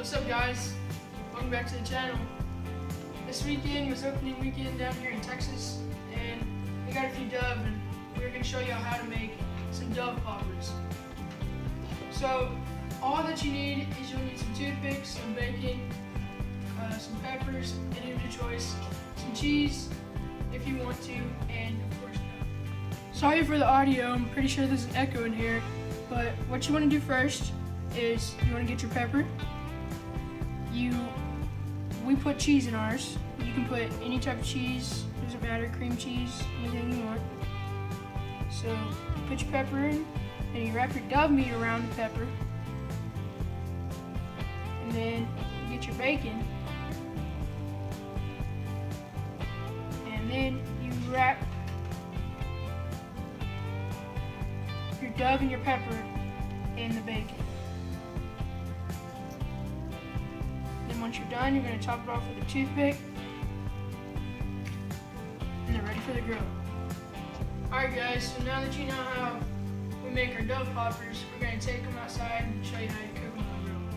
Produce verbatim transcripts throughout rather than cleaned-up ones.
What's up, guys? Welcome back to the channel. This weekend was opening weekend down here in Texas, and we got a few Dove, and we're going to show you how to make some Dove poppers. So all that you need is you'll need some toothpicks, some bacon, uh, some peppers, any of your choice, some cheese if you want to, and of course Dove. Sorry for the audio, I'm pretty sure there's an echo in here, but what you want to do first is you want to get your pepper. You, we put cheese in ours. You can put any type of cheese, doesn't matter, cream cheese, anything you want. So you put your pepper in, and you wrap your Dove meat around the pepper. And then you get your bacon. And then you wrap your Dove and your pepper in the bacon. Then once you're done, you're going to top it off with a toothpick, and they're ready for the grill. Alright guys, so now that you know how we make our Dove poppers, we're going to take them outside and show you how to cook them on the grill.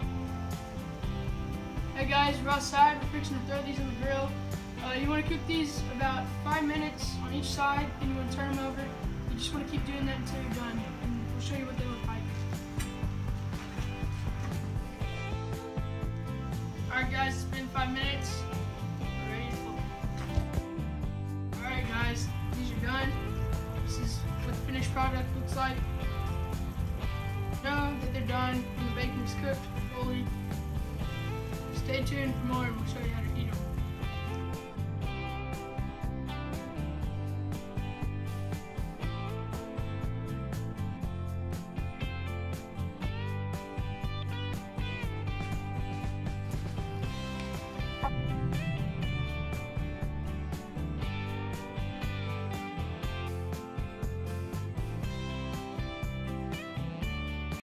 Hey guys, we're outside, we're fixing to throw these on the grill. Uh, you want to cook these about five minutes on each side, and you want to turn them over. You just want to keep doing that until you're done, and we'll show you what they look like. Alright guys, it's been five minutes. We're ready to flip. Alright guys, these are done. This is what the finished product looks like. Know that they're done and the bacon is cooked fully. Stay tuned for more and we'll show you how to eat them.